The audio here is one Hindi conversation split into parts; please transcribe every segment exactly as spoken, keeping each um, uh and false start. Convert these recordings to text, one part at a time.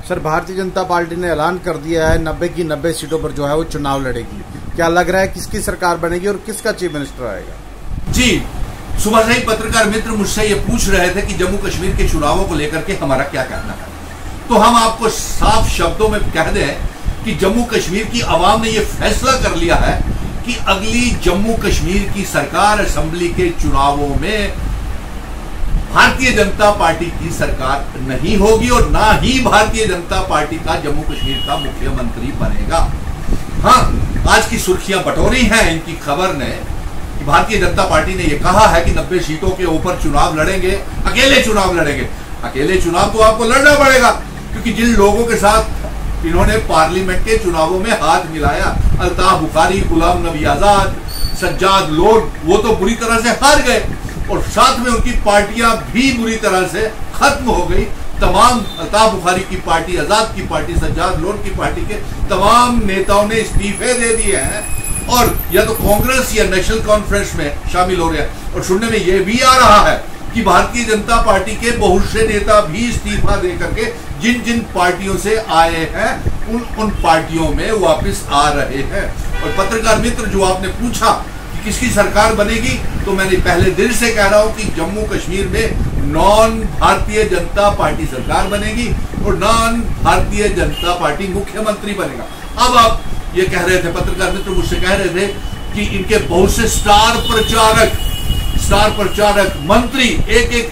सर, भारतीय जनता पार्टी ने ऐलान कर दिया है नब्बे की नब्बे सीटों पर जो है वो चुनाव लड़ेगी। क्या लग रहा है किसकी सरकार बनेगी और किसका चीफ मिनिस्टर आएगा? जी, सुबह से ही पत्रकार मित्र मुझसे ये पूछ रहे थे कि जम्मू कश्मीर के चुनावों को लेकर के हमारा क्या कहना है। तो हम आपको साफ शब्दों में कह दें कि जम्मू कश्मीर की आवाम ने यह फैसला कर लिया है कि अगली जम्मू कश्मीर की सरकार असेंबली के चुनावों में भारतीय जनता पार्टी की सरकार नहीं होगी और ना ही भारतीय जनता पार्टी का जम्मू कश्मीर का मुख्यमंत्री बनेगा। हाँ, आज की सुर्खियां बटोरी हैं इनकी खबर ने कि भारतीय जनता पार्टी ने यह कहा है कि नब्बे सीटों के ऊपर चुनाव लड़ेंगे, अकेले चुनाव लड़ेंगे। अकेले चुनाव तो आपको लड़ना पड़ेगा, क्योंकि जिन लोगों के साथ इन्होंने पार्लियामेंट के चुनावों में हाथ मिलाया, अल्ताफ बुखारी, गुलाम नबी आजाद, सज्जाद लोन, वो तो बुरी तरह से हार गए और साथ में उनकी पार्टियां भी बुरी तरह से खत्म हो गई। तमाम अल्ताफ बुखारी की पार्टी, आजाद की पार्टी, सज्जाद लोन की पार्टी के तमाम नेताओं ने इस्तीफे दे दिए हैं और या तो कांग्रेस या नेशनल कॉन्फ्रेंस में शामिल हो रहे हैं। और सुनने में यह भी आ रहा है कि भारतीय जनता पार्टी के बहुत से नेता भी इस्तीफा दे करके जिन जिन पार्टियों से आए हैं उन उन पार्टियों में वापस आ रहे हैं। और पत्रकार मित्र, जो आपने पूछा कि किसकी सरकार बनेगी, तो मैंने पहले दिन से कह रहा हूं कि जम्मू कश्मीर में नॉन भारतीय जनता पार्टी सरकार बनेगी और नॉन भारतीय जनता पार्टी मुख्यमंत्री बनेगा। अब आप ये कह रहे थे, पत्रकार मित्र मुझसे कह रहे थे कि इनके बहुत से स्टार प्रचारक स्टार प्रचारक मंत्री एक एक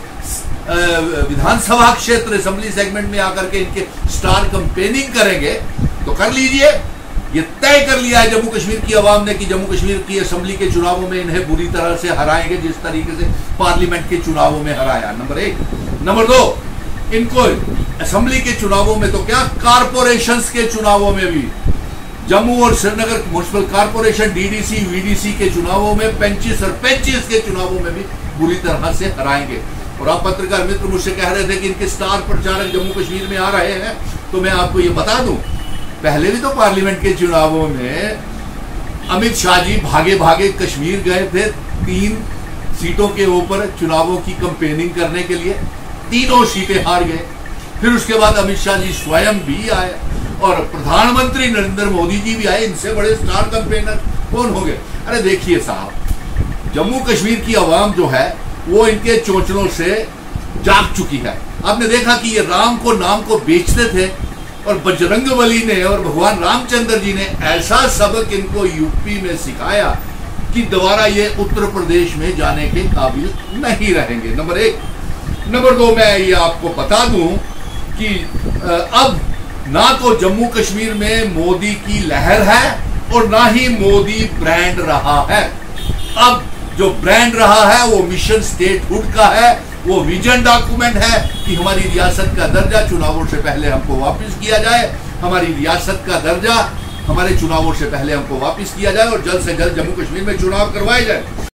विधानसभा क्षेत्र असेंबली सेगमेंट में आकर के इनके स्टार कैंपेनिंग करेंगे। तो कर लीजिए, ये तय कर लिया है जम्मू कश्मीर की आवाम ने कि जम्मू कश्मीर की असेंबली के चुनावों में इन्हें बुरी तरह से हराएंगे, जिस तरीके से पार्लियामेंट के चुनावों में हराया। नंबर एक। नंबर दो, इनको असेंबली के चुनावों में तो क्या, कारपोरेशंस के चुनावों में भी, जम्मू और Srinagar municipal corporation, DDC, VDC के चुनावों में, पैंतीस और पैंतीस के चुनावों में भी बुरी तरह से हराएंगे। और आप पत्रकार मित्र मुझसे कह रहे थे कि इनके स्टार प्रचारक जम्मू कश्मीर में आ रहे हैं, तो मैं आपको ये बता दूं, पहले भी तो पार्लियामेंट के चुनावों में अमित शाह जी भागे भागे कश्मीर गए थे तीन सीटों के ऊपर चुनावों की कैंपेनिंग करने के लिए, तीनों सीटें हार गए। फिर उसके बाद अमित शाह जी स्वयं भी आए और प्रधानमंत्री नरेंद्र मोदी जी भी आए। इनसे बड़े स्टार कैंपेनर कौन हो गए? अरे देखिए साहब, जम्मू कश्मीर की आवाम जो है वो इनके चोंचलों से जाग चुकी है। आपने देखा कि ये राम को नाम को बेचते थे और बजरंगबली ने और भगवान रामचंद्र जी ने ऐसा सबक इनको यूपी में सिखाया कि दोबारा ये उत्तर प्रदेश में जाने के काबिल नहीं रहेंगे। नंबर एक। नंबर दो, मैं ये आपको बता दूं कि अब ना तो जम्मू कश्मीर में मोदी की लहर है और ना ही मोदी ब्रांड रहा है। अब जो ब्रांड रहा है वो मिशन स्टेटहुड का है, वो विजन डॉक्यूमेंट है कि हमारी रियासत का दर्जा चुनावों से पहले हमको वापस किया जाए, हमारी रियासत का दर्जा हमारे चुनावों से पहले हमको वापस किया जाए और जल्द से जल्द जम्मू कश्मीर में चुनाव करवाए जाए।